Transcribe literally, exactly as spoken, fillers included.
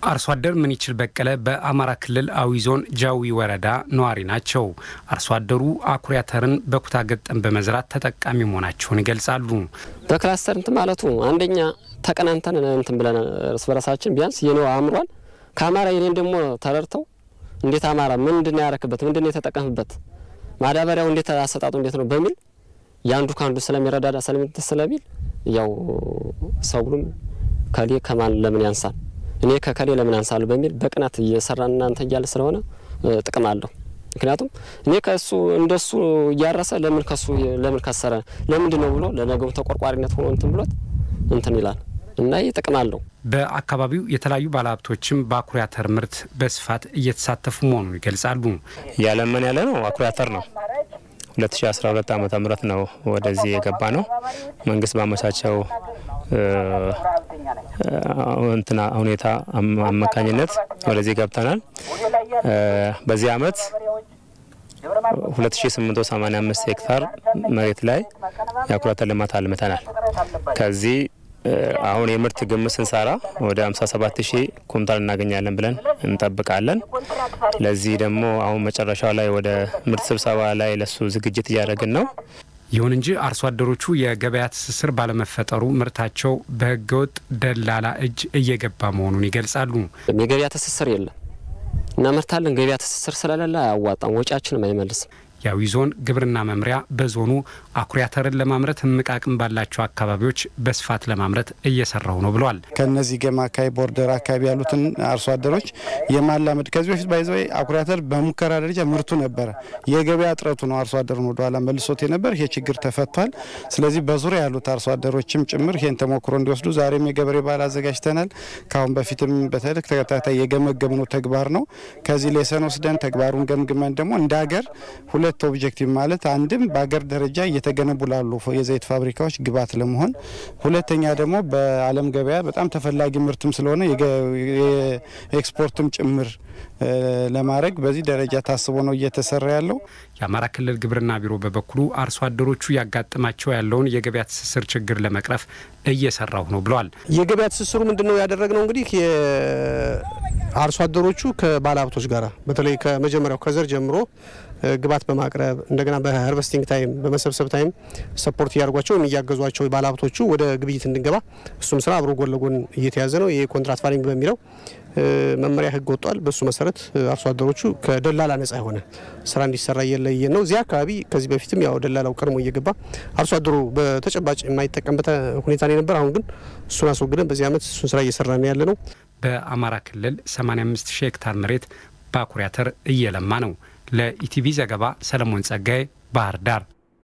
አርሶ አደር ምን ይችል በቀለ በአማራ ክልል አዊ ዞን ጃዊ ወረዳ ነዋሪ ናቸው። አርሶ አደሩ አኩሪ አተርን በኩታ ገጠም በመዝራት ተጠቃሚ መሆናቸውን ይገልጻሉ። በክላስተር እንት ማለቱ አንደኛ ተቀናንተን እንትን ብለን እርስ በራሳችን ቢያንስ የነው አምሯል ካማራ ይሄን ደግሞ ተረርተው እንዴት አማራ ምንድነው ያረከበት ምንድነው የተጠቀምበት ማዳበሪያው እንዴት አሰጣጡ እንዴት ነው በሚል ያንዱ ካንዱ ስለሚረዳዳ ስለሚተሰለቢል ያው ሰውሉም ከሊ ከማን ለምን ያንሳል እኔ ከከሌ ለምን አንሳሉ በሚል በቅናት እየሰራና አንተ ያለ ስለሆነ ጥቅም አለው። ምክንያቱም እኔ ከሱ እንደሱ ያራሰ ለምን ከሱ ለምን ከሰረ ለምንድነው ብሎ ለነገው ተቆርቋሪነት ሆኖ እንትን ብሎት እንትን ይላል እና ይጥቅም አለው። በአካባቢው የተለያዩ ባለሀብቶችም በአኩሪ አተር ምርት በስፋት እየተሳተፉ መሆኑን ይገልጻሉ። ያለምን ያለ ነው አኩሪ አተር ነው ሁለት ሺህ አስራ ሁለት ዓመተ ምህረት ነው ወደዚህ የገባ ነው መንግስት ባመቻቸው እንትና ሁኔታ አማካኝነት ወደዚህ ገብተናል። በዚህ አመት ሁለት ሺህ ስምንት መቶ ሰማንያ አምስት ሄክታር መሬት ላይ የአኩሪ አተር ልማት አልመተናል። ከዚህ አሁን የምርት ግምት ስንሰራ ወደ ሃምሳ ሰባት ሺህ ኩንታል እናገኛለን ብለን እንጠብቃለን። ለዚህ ደግሞ አሁን መጨረሻው ላይ ወደ ምርት ስብሰባ ላይ ለሱ ዝግጅት እያደረግን ነው። ይሁን እንጂ አርሶ አደሮቹ የገበያ ትስስር ባለመፈጠሩ ምርታቸው በህገወጥ ደላላ እጅ እየገባ መሆኑን ይገልጻሉ። የገበያ ትስስር የለም እና ምርታለን ገበያ ትስስር ስለሌለ አያዋጣም ወጪያችንም አይመልስም። ያዊ ዞን ግብርና መምሪያ በዞኑ አኩሪ አተርን ለማምረት ህምቃቅም ባላቸው አካባቢዎች በስፋት ለማምረት እየሰራው ነው ብሏል። ከነዚህ ገማካይ ቦርደር አካባቢ ያሉትን አርሶ አደሮች የማላመድ ከዚህ በፊት ባይዘው አኩሪ አተር በሙከራ ደረጃ ምርቱ ነበር የገበያ እጥረቱ ነው አርሶ አደሩን ወደ ኋላ መልሶት የነበር ይሄ ችግር ተፈቷል። ስለዚህ በዙሪያ ያሉት አርሶ አደሮችም ጭምር ይሄን ተሞክሮ እንዲወስዱ ዛሬም የገበሬ ባል አዘጋጅተናል። ካሁን በፊትም በተለክ ተከታታይ የገመገምነው ተግባር ነው። ከዚህ ለሰን ወስደን ተግባሩን ገምግመን ደግሞ እንደ ሀገር ሁለት ኦብጀክቲቭ ማለት አንድም በአገር ደረጃ እየተገነቡ ላሉ የዘይት ፋብሪካዎች ግብዓት ለመሆን ሁለተኛ ደግሞ በዓለም ገበያ በጣም ተፈላጊ ምርትም ስለሆነ የኤክስፖርትም ጭምር ለማድረግ በዚህ ደረጃ ታስቦ ነው እየተሰራ ያለው። የአማራ ክልል ግብርና ቢሮ በበኩሉ አርሶ አደሮቹ ያጋጥማቸው ያለውን የገበያ ትስስር ችግር ለመቅረፍ እየሰራው ነው ብሏል። የገበያ ትስስሩ ምንድነው ያደረግነው እንግዲህ አርሶ አደሮቹ ከባለሀብቶች ጋራ በተለይ ከመጀመሪያው ከዘር ጀምሮ ግብዓት በማቅረብ እንደገና በሃርቨስቲንግ ታይም በመሰብሰብ ታይም ሰፖርት ያርጓቸው የሚያገዟቸው ባለሀብቶቹ ወደ ግብይት እንድንገባ እሱም ስራ አብሮ ጎን ለጎን እየተያዘ ነው። የኮንትራክት ፋርሚንግ በሚለው መመሪያ ህግ ወጥቷል። በሱ መሰረት አርሶ አደሮቹ ከደላላ ነፃ ሆነ ስራ እንዲሰራ እየለየ ነው። እዚያ አካባቢ ከዚህ በፊትም ያው ደላላው ቀርሞ እየገባ አርሶ አደሩ በተጨባጭ የማይጠቀምበት ሁኔታ ነው ነበር። አሁን ግን እሱን አስወግደን በዚህ አመት እሱን ስራ እየሰራ ነው ያለ ነው። በአማራ ክልል ሰማንያ አምስት ሺህ ሄክታር መሬት በአኩሪ አተር እየለማ ነው። ለኢቲቪ ዘገባ ሰለሞን ጸጋይ ባህር ዳር